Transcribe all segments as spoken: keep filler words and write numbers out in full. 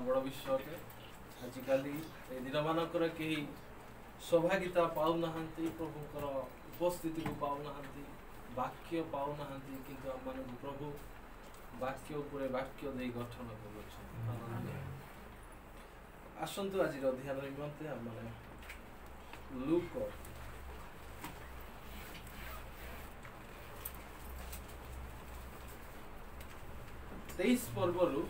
बड़ विषय अटे आजिकल ए दिन मानकर कहीं सौभाग्यता पाऊना प्रभुकर उपस्थिति को पाऊना वाक्य पाऊना किंतु आम मान प्रभु वाक्य उपरे वाक्य दे गठन कर आसतु आज अध्ययन निमंते आम माने लूक तेईस पर्वरु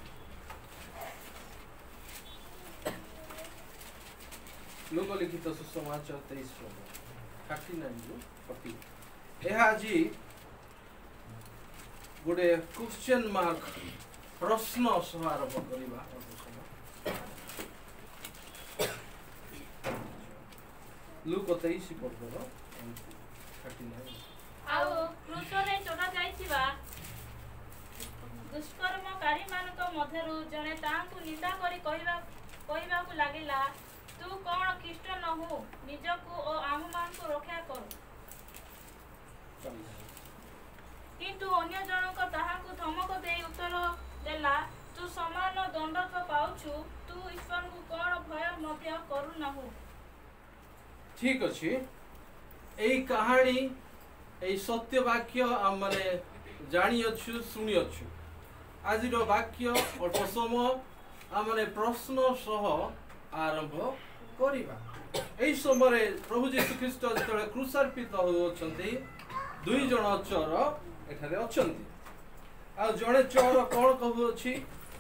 लोक लिखित सुसमाचार तेईस पर्व थर्टी नाइन रु फोर्टी यह आज गोटे क्वेश्चन मार्क प्रश्न सह आरंभ करवा लूक तेईस पर्वर थर्टी नाइन आउ क्रूसरे चढ़ा जाइथिबा दुष्कर्मकारी मानक मध्यरु जने तांकु निंदा करी कहिबा कहिबाकु लागिला तू कौन ख्रीष्ट नहु निजकु ओ आम मानकु रक्षा कर किंतु अन्य जनक ताहाकु धमक देई उत्तर देला तू समान दंड तो पाउछु तू ईश्वर को कौन भय मध्य करू नहु। ठीक अछि एई कहानी एई सत्य वाक्य हम माने जानि अछु सुनि अछु आज वाक्य अल्प समय आम माने प्रश्न सह आरंभ करिबा। एई समय प्रभु यीशु ख्रीष्ट जेतबे क्रूसार्पित होउछन्ति दुई जण चोर एठारे अछन्ति आ जणे चोर कोन कहू अछि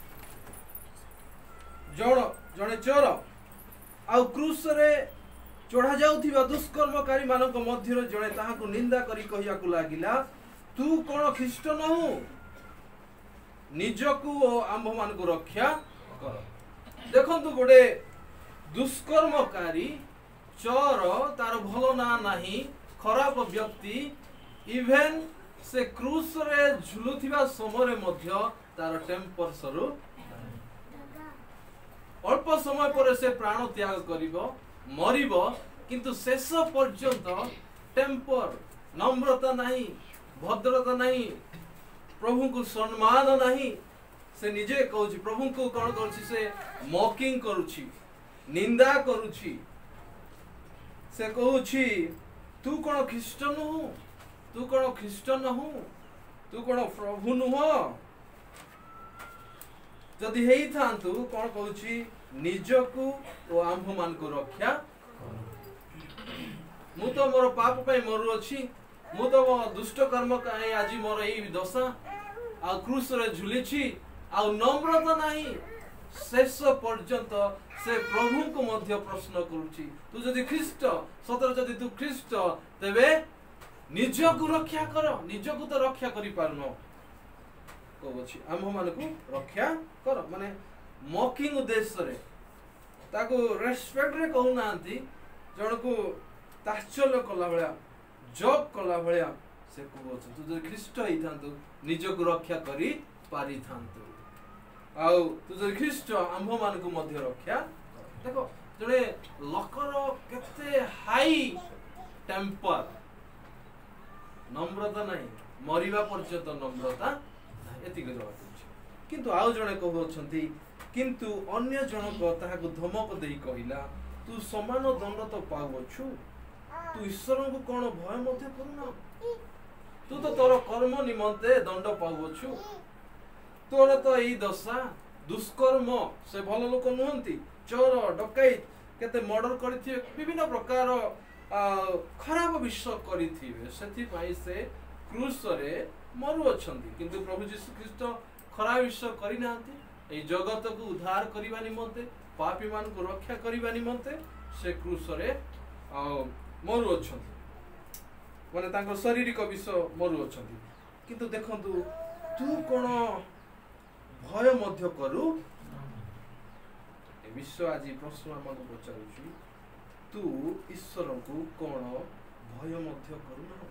जण जणे चोर आ क्रूस रे चढ़ा जाउथिबा दुष्कर्मकारी मानक मध्य जणे ताहाकु निंदा करी कहियाकु लागिला तू कोन ख्रीष्ट नहु निजकु ओ आंभ मानकु रक्षा कर। देखंतु गोटे दुष्कर्मकारी चोर तार भलो ना नाही खराब व्यक्ति इवेन से क्रूस रे झुलुथिबा समय मध्य तार टेम्पर सरू अल्प समय पर से प्राण त्याग करिबो मरिबो किंतु शेष पर्यंत टेम्पर नम्रता नहीं भद्रता नहीं प्रभु को सम्मान नहीं से निजे कहूची प्रभु को कौन करुची से मॉकिंग करुची निंदा करुची से कहूची तू कौन ख्रीष्ट नहु तू कौन ख्रीष्ट नहु तू कौन प्रभु नुह जदि हेई थांतु कौन कहूची निजकु ओ आंभ मान को रक्षा मु तो मोर पाप पे मरु अछि मु तो दुष्ट कर्म काहे आज मोर एई दशा आ क्रूस रे झुलिछि आ नम्रता नाही शेष पर्यंत से प्रभु को मध्य प्रश्न करूछि तू जदि ख्रीष्ट सतर जदि तू ख्रीष्ट तेबे निजकु रक्षा कर निजकु तो रक्षा करि पारनो कहछि आम मान को रक्षा कर माने मॉकिंग उद्देश्य रे ताको रेस्पेक्ट रे कहू नांती जण को ताचल्य कला भलिया जॉब कला भलिया से कहछ तू जदि ख्रीष्ट हेई थांतु निजकु रक्षा करि पारि थांतु आउ तू जदि ख्रीष्ट आंभ मान को मध्य रक्षा देखो जणे लकर केते हाई टेम्पर नम्रता नहीं मरिबा पर्यंत नम्रता एतिक जवाब किंतु आउ जणे कहउछंती किंतु अन्य जनक ताहाकु धमक देई कहिला तू समान दंड तो पाउछु तू ईश्वर को कोन भय मध्य करूना तू तो तोर कर्म निमंते दंड पाउछु तोर तो एई दशा दुष्कर्म से भल लोक नुहंती चोर डकैत केते मर्डर करथिए विभिन्न प्रकार खराब विषय करिथिबे सेति पई से क्रूस रे मरु अछंती किंतु प्रभु यीशु ख्रीष्ट खराब विषय करि नांती ए जगत को उद्धार करिबा निमंते पापी मान को रक्षा करिबा निमंते से क्रूस रे मरु अछंती माने तांको शारीरिक विषय मरु अछंती किंतु देखंतु तू कोन भय मध्य करू ए विषय आज प्रश्न हमको पचारुछि तू ईश्वर को कोन भय मध्य करू ना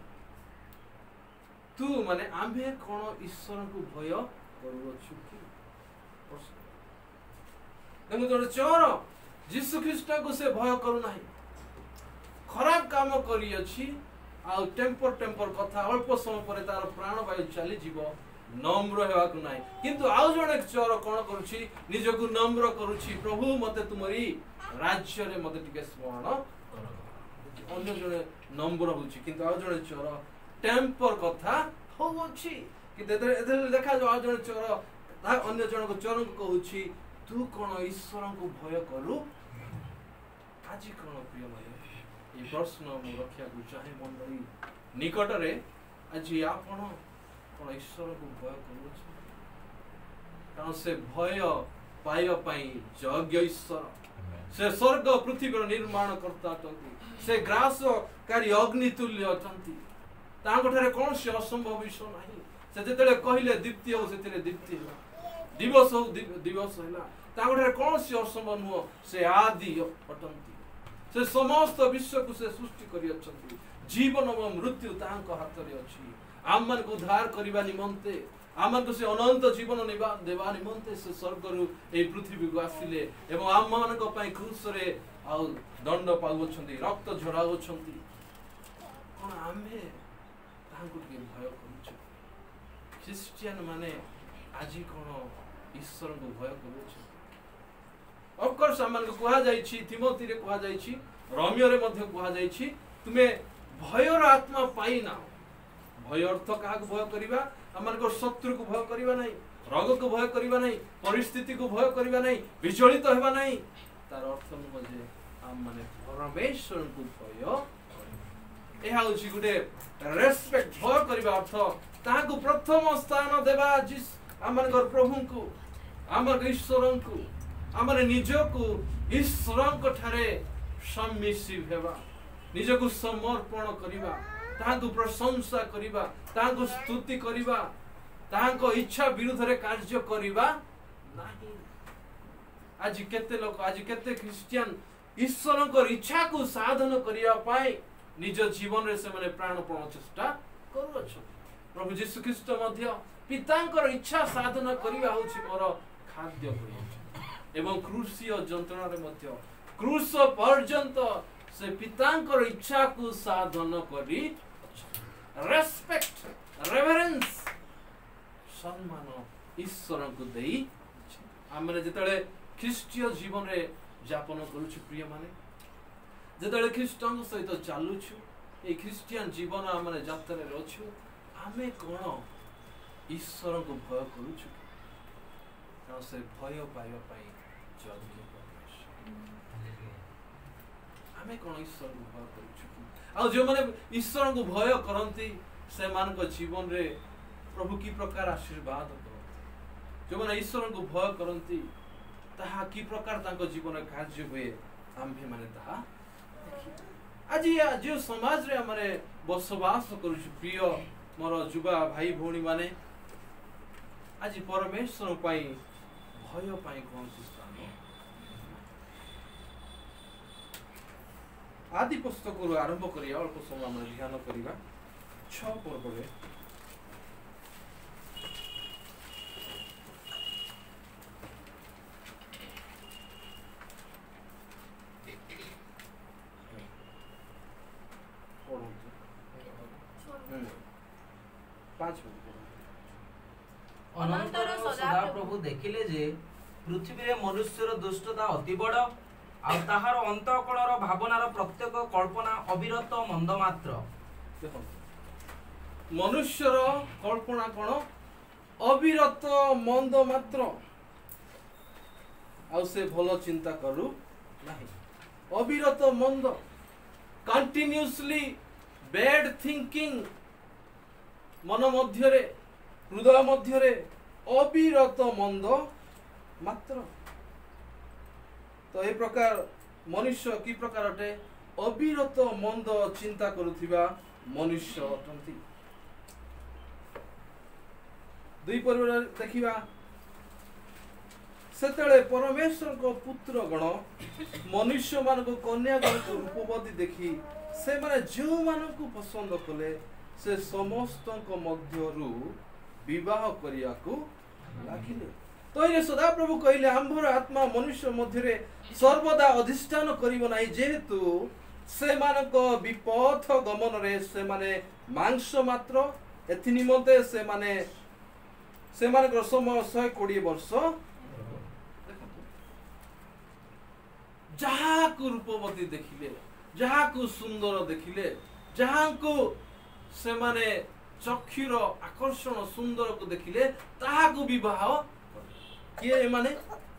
तू माने आम्भे कोन ईश्वर को भय करू अछु कि देखो जो चोर यीशु ख्रीष्ट को से भय करू नाही खराब काम करी अछि आ टेम्पर टेम्पर कथा अल्प समय पर तार प्राण वायु चली जीव नम्र हेबाकु नाही किंतु आउ जणे चोर कोन करूछि निजकु नम्र करूछि प्रभु मते तुमरी राज्य रे मते टिके स्मरण कर अन्य जणे नम्र होछि किंतु आउ जणे चोर टेम्पर कथा होउछि कि एते देखा जो आउ जणे चोर ता अन्य जण को चोर को कहूछि तू कोन ईश्वर को भय करू आज कोन प्रिय भाई ये प्रश्न मु रखिया को चाहे मंडली निकट रे आज आपण कोन ईश्वर को भय करू कारण से भय पाइबा पई यज्ञ ईश्वर से स्वर्ग पृथ्वी निर्माण करता से ग्रासकारी अग्नि तुल्य अटंती तांगठारे कौन से असंभव विषय नहीं से जेतेले कहिले दीप्ति हो सेतिले दीप्ति होला दिवस हो दिवस होला तांगठारे कौन से असंभव नुह से आदि अटंती से समस्त विश्व को से सृष्टि करि अछंती जीवन और मृत्यु तांको हाथ रे अछि आम मन को उद्धार करिबा निमंते आम को से अनंत जीवन निबा देवा निमंते से स्वर्ग रु ए पृथ्वी को आसिले एवं आम मन को पई क्रूस रे आ दंड पाउछंती रक्त झराउछंती कोन आमे तांको के भय करूछ क्रिश्चियन माने आजी कोन ईश्वर को भय करूछ ऑफ कोर्स हमन को कहा जाई छी तिमोथी रे कहा जाई छी रोमियो रे मध्ये कहा जाई छी तुमे भयर आत्मा पाई ना भय अर्थ काहा को भय करिबा हमन को शत्रु को भय करिबा नहीं रोग को भय करिबा नहीं परिस्थिति को भय करिबा नहीं विचलित हेबा नहीं तार अर्थ न जे हम माने परमेश्वर को भय एहा होची गुडे रेस्पेक्ट भय करिबा अर्थ ता को प्रथम स्थान देबा जिस हमन को प्रभु को हमर ईश्वर को हमर निज को ईश्वर को ठारे सम्मिसिव हेबा निज को समर्पण करिबा तांको प्रशंसा करिबा तांको स्तुति करिबा तांको इच्छा विरुद्ध रे कार्य करिबा नाही आज केते लोक आज केते क्रिश्चियन ईश्वर को इच्छा को साधन करिया पाए निज जीवन रे से माने प्राणपण चेष्टा करू छ प्रभु यीशु ख्रीष्ट मध्य पितांकर इच्छा साधन करिबा होछि मोर खाद्य होय एवं क्रूसीय जंत्रणा रे मध्य क्रूस पर्यंत से पितांकर इच्छा को साधन करी रेस्पेक्ट रेवरेंस सम्मान ईश्वर को देई हमरे जेतले ख्रीष्टीय जीवन रे यापन करूछु प्रिय माने जेतले ख्रीष्टन सहित चालुछु ए ख्रीस्टियन जीवन हमरे यात्रा रे रहछु हमें कोन ईश्वर को भय करूछु ना से भय पाइबा पई जल्दी हमें कोन ईश्वर को भय करूछु आ जो माने ईश्वर को भय करंती से मान को जीवन रे प्रभु की प्रकार आशीर्वाद करंती जो माने ईश्वर को भय करंती ताहा की प्रकार तांको जीवन कार्य हुए आम्भे माने ताहा देखि आज जो समाज रे हमरे बसवास करूछु प्रिय मोर जुवा भाई भौणी माने आज परमेश्वर पई भय पई कोन स्थान आदि पुस्तक रु आरंभ करिया अल्प समय हम ध्यान करिबा छ पर्व रे अनंतर सदा प्रभु देखिले जे पृथ्वी रे मनुष्यर दुष्टता अति बड़ आ ताहार अंतःकरणर भावनार प्रत्येक कल्पना अविरत मंद मात्र मनुष्यर कल्पना कोन अविरत मंद मात्र आ से भलो चिंता करू नाही अविरत मंद कंटिन्यूअसली बैड थिंकिंग मन मध्य रे हृदय मध्य रे अविरत मंद मात्र तो ए प्रकार मनुष्य की प्रकार अटे अविरत मंद चिंता करुथिबा मनुष्य अटंती दुई परिवार देखिबा सेतळे परमेश्वर को पुत्र गण मनुष्य मान को कन्या गण को रूपवती देखि से माने जो मान को पसंद कले से समस्त को मध्यरु विवाह करिया को लागिले तो ये सदा प्रभु कहले आंभर आत्मा मनुष्य मध्य रे सर्वदा अधिष्ठान करिवो नाही जेहेतु से मान को विपथ गमन रे से माने मांस मात्र एथि निमंते से माने सेमानकर समय शहे कोड़े वर्ष जहाँ को रूपवती देखिले जहाँ को सुंदर देखिले जहाँ को से माने चक्षुर आकर्षण सुंदर को देखिले ताहा को विवाह किए ए माने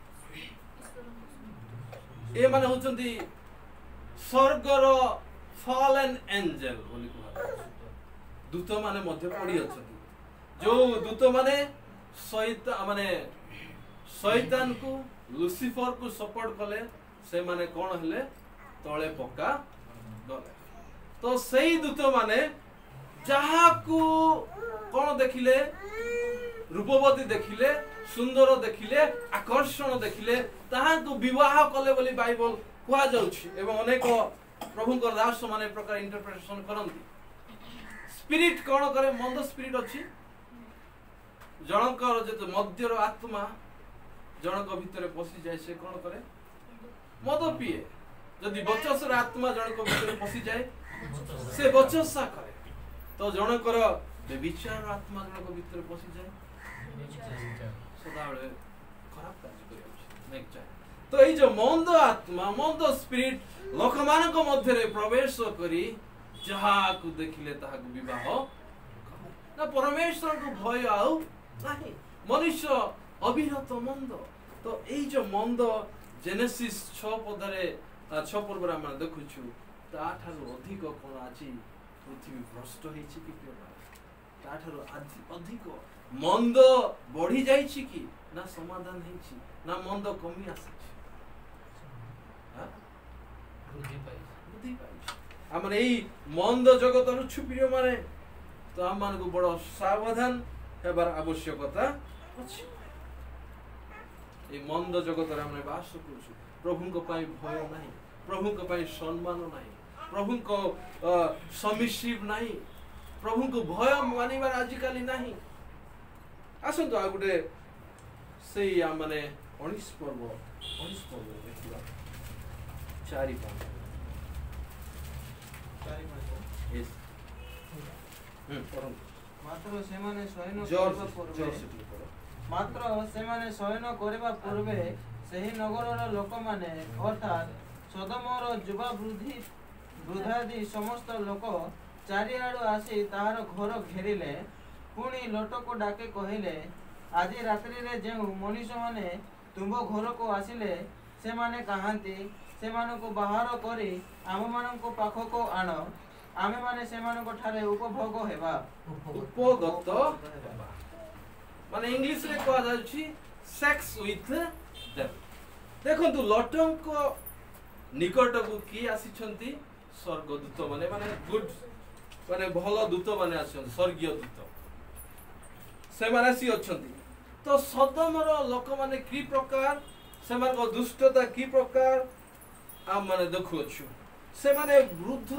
ए माने होचंती स्वर्गर फॉलन एंजल बोली कुहा दूत माने मध्य पड़ी अछंती जो दूत माने शैतान माने शैतान को लुसिफर को सपोर्ट कले से माने कौन हेले तले पक्का गले तो सही दूत माने जहाँ को कौन देखिले रूपवती देखिले सुंदर देखिले आकर्षण देखिले ताहा को विवाह कले बोली बाइबल कुआ जाउछि एवं अनेक प्रभु को दास माने प्रकार इंटरप्रिटेशन करंती स्पिरिट कौन करे मंद स्पिरिट अछि जनकर जे मध्यर आत्मा जनक भितर पसी जाय से कौन करे मद पिए जदि बचसर आत्मा जनक भितर पसी जाए से बचसा करे तो जनकर बेविचार आत्मा जनक भितर पसी जाए सदाबले खराब कार्य करियो नेक जाए तो এই যে মন্দ आत्मा মন্দ स्पिरिट লোকମାନଙ୍କ ମଧ୍ୟରେ ପ୍ରବେଶ କରି ଯାହାକୁ ଦେଖିଲେ ତାହାକୁ ବିବାହ ନା ପରମେଶ୍ୱରଙ୍କୁ ଭୟ ଆଉ ନାହିଁ ମନୁଷ୍ୟ ଅବିରତ ମନ୍ଦ ତ এই যে মন্দ ଜେନେସିସ୍ छह ପଦରେ छह ପର୍ବରେ ଆମେ ଦେଖୁଛୁ ତାଠାରୁ ଅଧିକ କଣ ଆଜି ପୃଥିବୀ ଭ୍ରଷ୍ଟ ହେଇଛି କି ତାଠାରୁ ଅଧିକ ମନ୍ଦ ବଢି ଯାଇଛି କି ନା ସମାଧାନ ହେଇଛି ନା ମନ୍ଦ କମି ଆସିଛି आम मंद जगत छुपी माने तो आम मान को बड़ सावधान हेबार आवश्यकता अछि ए मंद जगत रे हमने वास करू प्रभु को पाई भय नाही प्रभु को पाई सम्मान नाही प्रभु को समिसिव नाही प्रभु को भय मानिबार आजिकाली नाही आसंतो आ गुटे सेई आ माने उन्नीस पर्व उन्नीस पर्व देखिबा चारि पांच चारि पांच यस हम पढो मात्र सेमाने शयन जोर करबा जोर पूर्वे से पढो मात्र सेमाने शयन करबा पूर्वे सही नगरर लोक माने अर्थात सदमर युवा वृद्धि वृद्धादि समस्त लोक चारिआडु आसी ताहार घर घेरिले पुणी लोट को डाके कहिले आज रात्रि रे जेउ मनीष माने तुम घर को आसिले से माने कहांती से माने को बाहर करी आम मान को पाख को आण आमे माने से मान को ठारे उपभोग हेबा उपगत माने इंग्लिश रे कहा जाउछि सेक्स विथ देम देखंतु लटंक निकट को की आसीछंती स्वर्गदूत माने माने गुड माने भलो दूत माने आछन स्वर्गीय दूत से माने सी अछंती तो सदमर लोक माने की प्रकार से मान को दुष्टता की प्रकार आम माने देखु छु से माने वृद्ध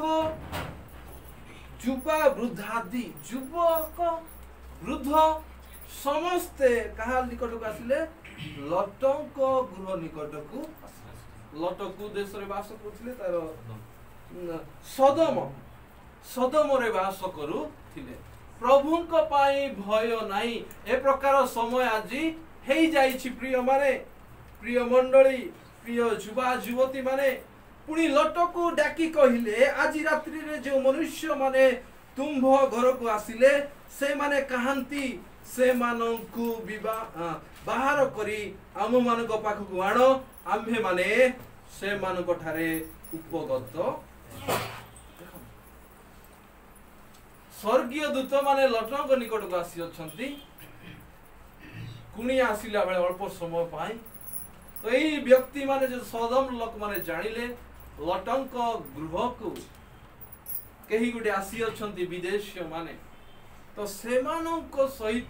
युवा वृद्धादि युवक वृद्ध समस्ते कहा निकट को आसिले लटंक गृह निकट को लटकू देश रे वास करथिले तार सदम सदम रे वास करू थिले प्रभु को पाई भय नाही ए प्रकार समय आजी हेई जाईछि प्रिय माने प्रिय मंडली प्रिय युवा युवती माने पुणी लटकू डाकी कहिले आज रात्रि रे जो मनुष्य माने तुम्भ घर को आसिले से माने कहांती से मानंकु विवाह बाहर करी आम मान को पाख को आण आम्हे माने से मान को ठारे उपगत स्वर्गीय दूत माने लटंक निकट को आसी अछंती कुणी आसिला बेले अल्प समय पाई तो यही व्यक्ति माने जो सदम लोक माने जानिले लटंक गृह को कहीं गुटे आसी अछंती विदेशी माने तो सेमानंक सहित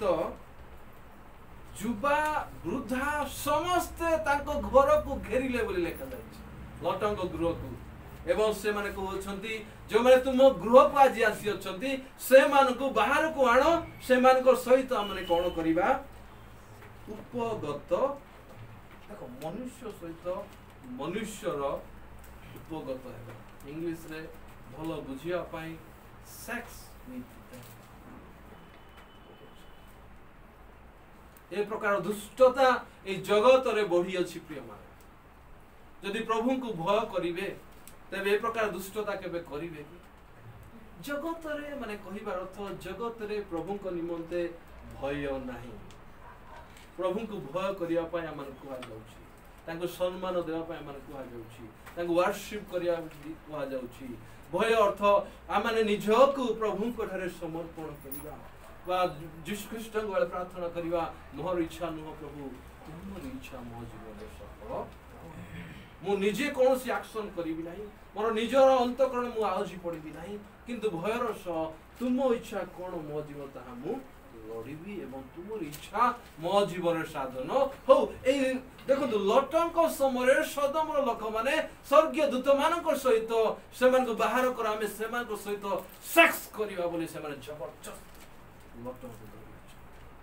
युवा वृद्धा समस्ते तांको घर को घेरिले बोली लेखा जाइछि लटंक गृह को एवं से माने कहउछंती जो माने तुम गृह को आज आसी अछंती से मान को बाहर को आनो से मान को सहित हमने कोन करिबा उपगत देखो मनुष्य सहित मनुष्यर उपगत है इंग्लिश रे भलो बुझिया पाई सेक्स विथ ए प्रकार दुष्टता ए जगत रे बढ़ी अछि प्रिय माने जदि प्रभु को भय करिवे तबे ए प्रकार दुष्टता केबे करिवे कि जगत रे माने कहिबार अर्थ जगत रे प्रभु को निमंते भय नाही प्रभु को भय करिया पाए हमन कुआ जाउछि तांको सम्मान देवा पाए हमन कुआ जाउछि तांको वर्शिप करिया कुआ जाउछि भय अर्थ आमाने निजको प्रभु को ठारे समर्पण करिवा बा यीशु ख्रीष्ट को प्रार्थना करिवा मोर इच्छा नुह प्रभु तुमर इच्छा मो जीवन सफल मु निजे कोन सी एक्शन करिवि नाही मोर निजर अंतकरण मु आउजी पड़िबि नाही किंतु भयर सह तुम इच्छा कोन मो जीवन ताहा मु लड़िबी एवं तुमर इच्छा मो जीवन साधन हो ए देखो लटंक समय सदमर लोक माने स्वर्गीय दूत मानक सहित सेमान को बाहर कर आमे सेमान को सहित सेक्स करिवा बोली सेमान जबरदस्त लटंक धरि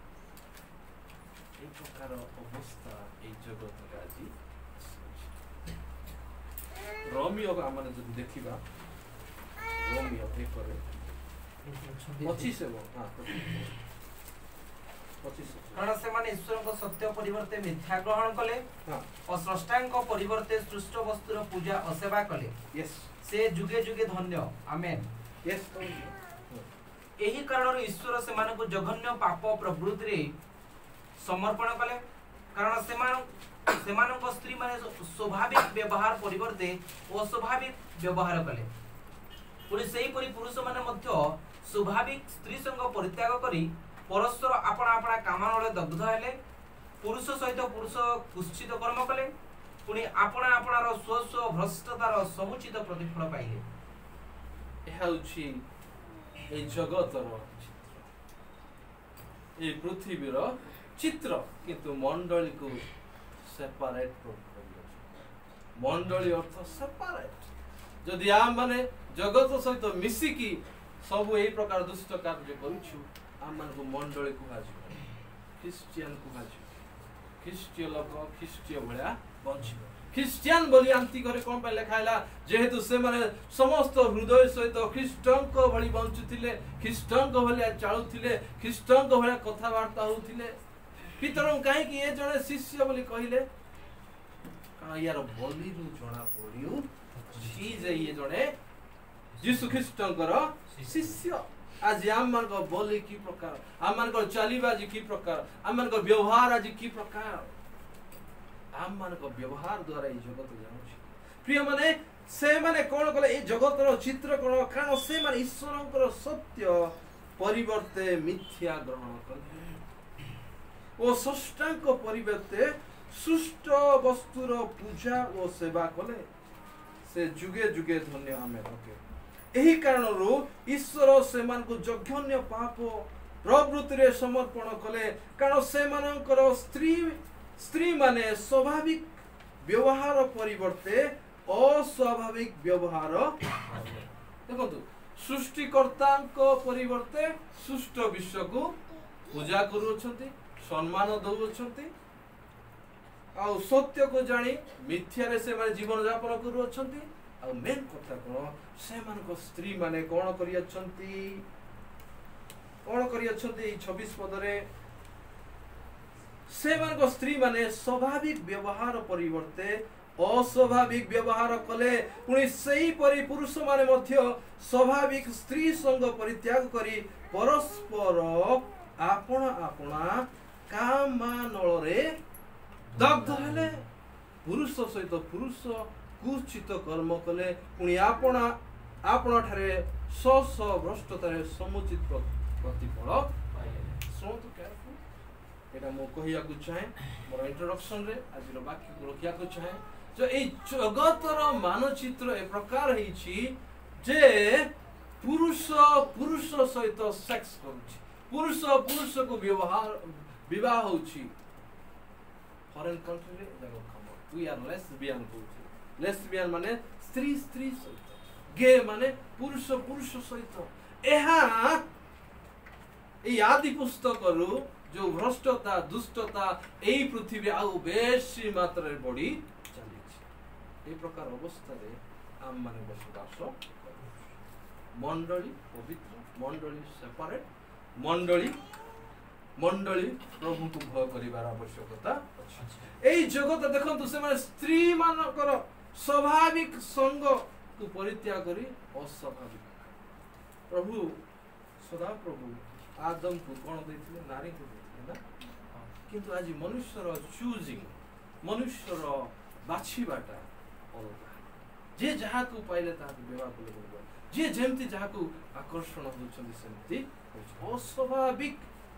ए प्रकार अवस्था ए जगत रे आज रोमियो का हमने जब देखिबा रोमियो एक करे पच्चीस है हां कारण से ईश्वर सत्य परिवर्ते मिथ्या ग्रहण कले और स्रष्टांक परिवर्ते सृष्ट वस्तुर पूजा असेवा कले यस से जुगे जुगे धन्य आमेन यस एही कारण ईश्वर से मानको जघन्य पाप प्रवृत्ति रे समर्पण कले कारण से मान से मानको स्त्री माने स्वाभाविक व्यवहार परिवर्ते अस्वाभाविक व्यवहार कले पुणी सेही परि पुरुष माने मध्य स्वाभाविक स्त्री संग परित्याग करी परस्पर आपण आपण कामनले दग्ध हेले पुरुष सहित पुरुष कुश्चित कर्म कले पुणी आपण आपणार स्व स्व भ्रष्टतार समुचित प्रतिफल पाइले एहा उछि ए जगतर चित्र ए पृथ्वीर चित्र किंतु मंडली को सेपरेट कर मंडली अर्थ सेपरेट जदि आम माने जगत सहित मिसिकी सब एही प्रकार दुष्ट कार्य करूछु आम मान को मंडली को हाजि क्रिश्चियन को हाजि ख्रीष्टीय लोक ख्रीष्टीय भलिया बंचिबो ख्रीस्टियन बोली आंती करे कोन पे लिखाइला जेहेतु से माने समस्त हृदय सहित ख्रीष्टन को भली बंचुथिले ख्रीष्टन को भलिया चालुथिले ख्रीष्टन को भलिया कथा वार्ता होथिले पितरन काहे कि ए जने शिष्य बोली कहिले का यार बोली रु जणा पड़ियो जी जे ये जने यीशु ख्रीष्टन कर शिष्य आज आम मान को बोली की प्रकार आम मान को चलीबा जी की प्रकार आम मान को व्यवहार आज की प्रकार आम मान को व्यवहार द्वारा ई जगत जानुछि प्रिय माने से माने कोन कले ई जगतर चित्र कोन कारण से माने ईश्वरंकर सत्य परिवर्ते मिथ्या ग्रहण करले ओ सृष्टांक परिवर्ते सृष्ट वस्तुर पूजा ओ सेवा कले से जुगे जुगे धन्य आमे रखे एही कारण रो ईश्वर से मान को जघन्य पाप प्रवृत्ति रे समर्पण कले कारण से मानकर स्त्री स्त्री माने स्वाभाविक व्यवहार परिवर्ते अस्वाभाविक व्यवहार देखंतु सृष्टिकर्ता को परिवर्ते सृष्ट विश्व को पूजा करूछंती सम्मान दउछंती आ सत्य को जानी मिथ्या रे से माने जीवन यापन करूछंती आ मेन कथा कोन से मान को स्त्री माने कोन करियछंती कोन करियछंती छब्बीस पद रे से मान को स्त्री माने स्वाभाविक व्यवहार परिवर्ते अस्वाभाविक व्यवहार कले पुणी सही परि पुरुष माने मध्य स्वाभाविक स्त्री संग परित्याग करी परस्पर आपण आपणा कामानल रे दग्ध हेले पुरुष सहित पुरुष कुचित कर्म कले पुणी आपणा आपण ठारे स स भ्रष्टतारे समुचित प्रतिफल पाइले सुनतु केयरफुल एटा मो कहिया को चाहे मोर इंट्रोडक्शन रे आज रो वाक्य को रखिया को चाहे जो ए जगतर मानचित्र ए प्रकार हेछि जे पुरुष पुरुष सहित सेक्स करूछि पुरुष पुरुष को व्यवहार विवाह होछि फॉरेन कंट्री रे देखो कम वी आर लेस्बियन होछि लेस्बियन माने स्त्री स्त्री सहित गे माने पुरुष पुरुष सहित एहा ए आदि पुस्तक रु जो भ्रष्टता दुष्टता एई पृथ्वी आउ बेसी मात्रा रे बढी चली ए प्रकार अवस्था रे आम माने बसवास मंडली पवित्र मंडली सेपरेट मंडली मंडली प्रभु को भय करिवार आवश्यकता अछि। एई जगत देखंतु से माने स्त्री मानकर स्वाभाविक संग को परित्याग करी अस्वाभाविक प्रभु सदा प्रभु आदम को कौन देथिले नारी को देथिले ना किंतु आज मनुष्यर चूजिंग मनुष्यर बाछिबाटा अलगा जे जहा को पाइले ता विवाह करबो जे जेमती जहा को आकर्षण होचंदी सेमती अस्वाभाविक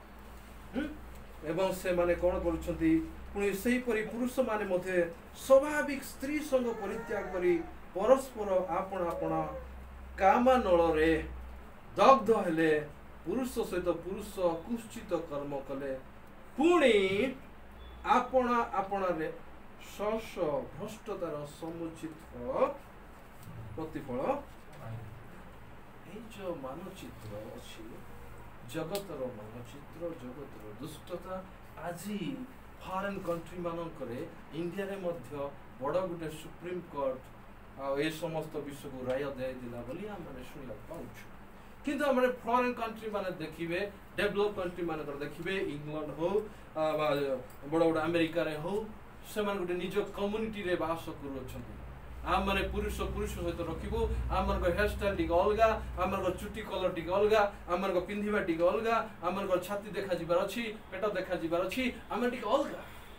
एवं से माने कौन करूछंती पुणी सेही परि पुरुष माने मध्ये स्वाभाविक स्त्री संग परित्याग करी परस्पर आपण आपण कामा नଳରେ दग्ध हेले पुरुष सहित पुरुष कुश्चित कर्म कले पुणी आपण आपण रे शश भ्रष्टतार समुचित फल प्रतिफल এই যে মানচিত্র আছে জগতর মানচিত্র জগতর দুষ্টতা আজি ফরেন कंट्री मानकरे इंडिया रे मध्य बड़ गुटे सुप्रीम कोर्ट आ ए समस्त विश्व को राय दे दिला बोली हम माने सुनिला पाउछु किंतु हमरे फॉरेन कंट्री माने देखिबे डेवलप कंट्री माने कर देखिबे इंग्लैंड हो बड़ बड़ अमेरिका रे हो से मान गुटे निज कम्युनिटी रे वास करू छथि आम माने पुरुष पुरुष सहित रखिबो आम मन हेयर स्टाइल टिक अलगा आम मन चुटी कलर टिक अलगा आम मन पिंधिबा टिक अलगा आम मन छाती देखा जिबार अछि पेट देखा जिबार अछि आम टिक अलगा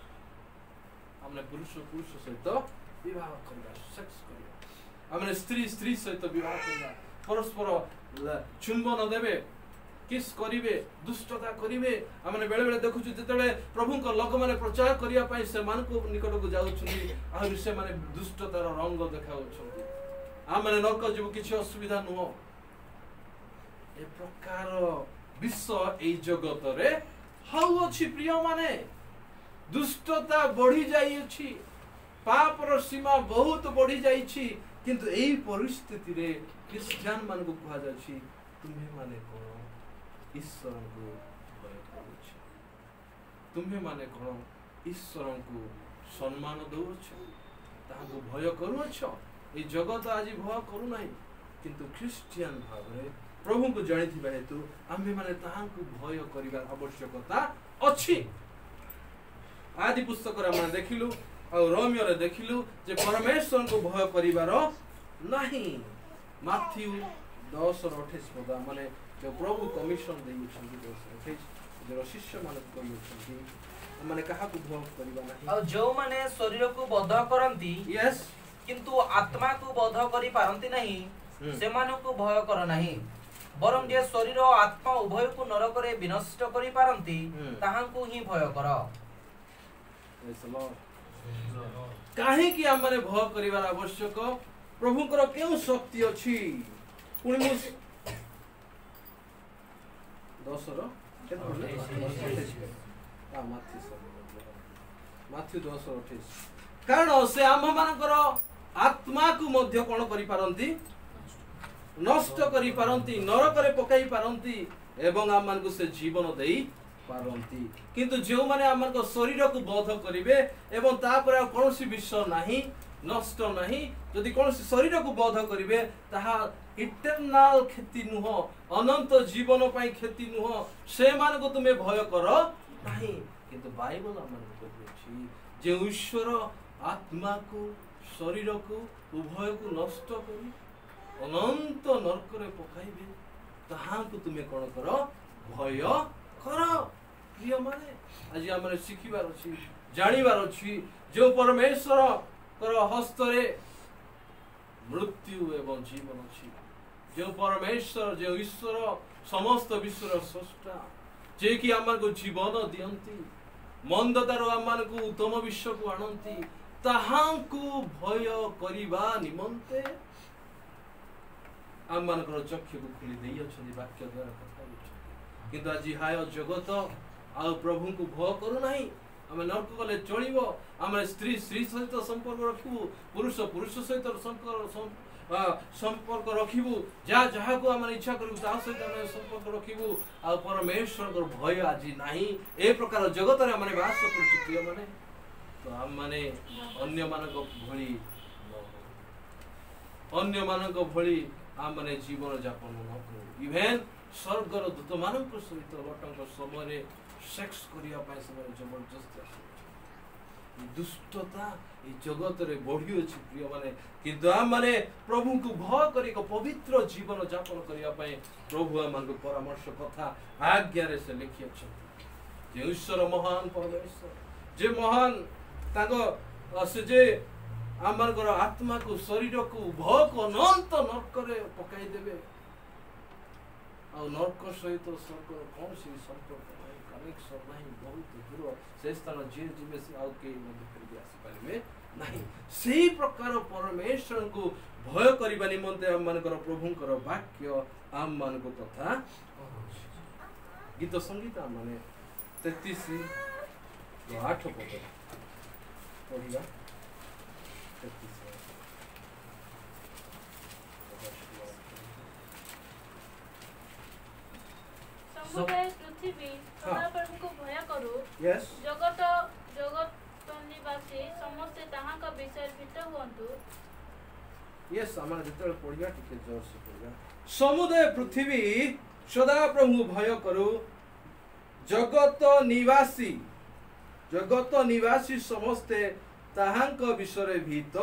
हमने पुरुष पुरुष सहित विवाह करबा सेक्स करबा हमने स्त्री स्त्री सहित विवाह करबा परस्पर चुंबन देबे किस करिवे दुष्टता करिवे हमने बेले बेले देखुछु जतले प्रभु को लोक माने प्रचार करिया पई से मान को निकट को जाउछुनी आ से माने दुष्टतार रंग देखाउछुनी आ माने नरक जीव किछि असुविधा नुहो ए प्रकार विश्व ए जगत रे हाउ अछि प्रिय माने दुष्टता बढ़ी जाई अछि पाप रो सीमा बहुत बढ़ी जाई छी किंतु एई परिस्थिति रे क्रिश्चियन मान को कहा जाछि तुम्हे माने को ईश्वर को भय करूछ तुम्हें माने कौन ईश्वर को सम्मान दउछ ताको भय करूछ ए जगत आज भय करू नाही किंतु क्रिश्चियन भाबरे प्रभु को जानिथिबा हेतु आम्हे माने ताको भय करिवार आवश्यकता अछि। आदि पुस्तक रे हम देखिलु और रोमियो रे देखिलु जे परमेश्वर को भय करिवार नाही माथ्यू दस और अट्ठाईस पद माने जो प्रभु कमिशन देई छथि दस अट्ठाईस जो शिष्य मान को कहउछथि माने कहा को भय करिवा नाही और जो माने शरीर को बध करंती यस किंतु आत्मा को बध करि पारंती नहीं से माने को भय कर नाही बरम जे शरीर और आत्मा उभय को नरक रे विनष्ट करि पारंती ताहां को ही भय कर काहे कि हमरे भय करिवार आवश्यक प्रभु कर केउ शक्ति अछि पुणी मु दस रो माथ्यू दस अट्ठाईस कारण से आम मानकर आत्मा को मध्य कौन करि पारंती नष्ट करि पारंती नरक रे पकाई पारंती एवं आम मान को से जीवन देई पारंती किंतु जो माने आम मान को शरीर को बोध करिवे एवं ता पर कोनोसी विषय नाही नष्ट नाही यदि कोनोसी शरीर को बोध करिवे ताहा इटरनल खेती नुह अनंत जीवन पाई खेती नुह से मान को तुमे भय कर नाही किंतु बाइबल हमन को कहछि जे ईश्वर आत्मा को शरीर को उभय को नष्ट करी अनंत नरक रे पकाइबे ताहा को तुमे कोन कर भय कर प्रिय माने आज हमरे सिखिबार अछि जानिबार अछि जो परमेश्वर कर हस्त रे मृत्यु एवं जीवन अछि जो परमेश्वर जो ईश्वर समस्त विश्वर स्रष्टा जे कि आमर को जीवन दियंती मंदतार आमर को उत्तम विश्व को आनंती ताहां को भय करिबा निमंते आमर को चक्षु को खुली देई अछि वाक्य द्वारा कथा होछि किंतु आज हाय जगत आ प्रभु को भय करू नाही आम नरक गले चलिबो आम स्त्री स्त्री सहित संपर्क रखिबु पुरुष पुरुष सहित संपर्क संपर्क रखिबु जा जहा को हम इच्छा करू ता सहित हम संपर्क रखिबु आ परमेश्वर को भय आज नाही ए प्रकार जगत रे माने वास करू प्रिय माने तो हम माने अन्य मानक भली अन्य मानक भली हम माने जीवन यापन न करू इवेन स्वर्गर दूत मानक सहित लटंक समय सेक्स करिया पाए से जबरदस्त दुष्टता ये जगत रे बढ़ी अछि प्रिय माने किंतु हम माने प्रभु को भय करी को पवित्र जीवन यापन करिया पाए प्रभु हमन को परामर्श कथा आज्ञा रे से लिखि अछि जे ईश्वर महान परमेश्वर जे महान ताको से जे आमर आत्मा को शरीर को भय को अनंत नरक रे पकाई देबे आ नरक सहित स्वर्ग कौन सी संपर्क नहीं कनेक्शन नहीं बहुत दूर से स्थान जे जीवे से आउ के मध्य कर आसी पारिबे नहीं सेही प्रकार परमेश्वर को भय करिबा निमंते हम मानकर प्रभुंकर वाक्य आम मान को तथा गीत संगीत माने तैंतीस आठ पद पढ़िया तैंतीस समुदाय पृथ्वी सदा प्रभु को भय करू यस जगत जगत निवासी समस्त ताहाका विषय भीत हुअन्तु यस आम जिते पढ़िया टिके जोर से पढ़िया समुदाय पृथ्वी सदा प्रभु भय करू जगत निवासी जगत निवासी समस्ते ताहांक विषय भीत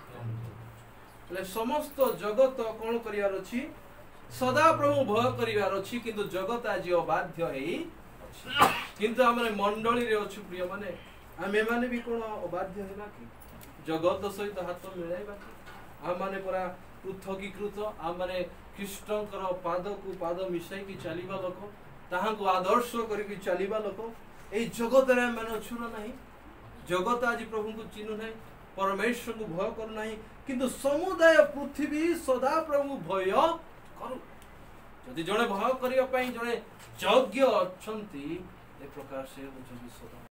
समस्त जगत कौन करियार अछि सदा प्रभु भय करिवार अछि किंतु जगत आज अबाध्य हेई अछि किंतु हमरे मंडली रे अछि प्रिय माने आमे माने भी कोन अबाध्य हेबा कि जगत सहित हाथ मिलाइबा कि आ माने परा पृथकीकृत आ माने कृष्णकर पाद को पाद मिसाई कि चलीबा लोक ताहा को आदर्श करी कि चलीबा लोक ए जगत रे माने छु ना नहीं जगत आज प्रभु को चिन्हु नहीं परमेश्वर को भय कर नहीं किंतु समुदाय पृथ्वी सदा प्रभु भय करू जदि जड़े भय करिया पई जड़े यज्ञ अछंती ए प्रकार से सदा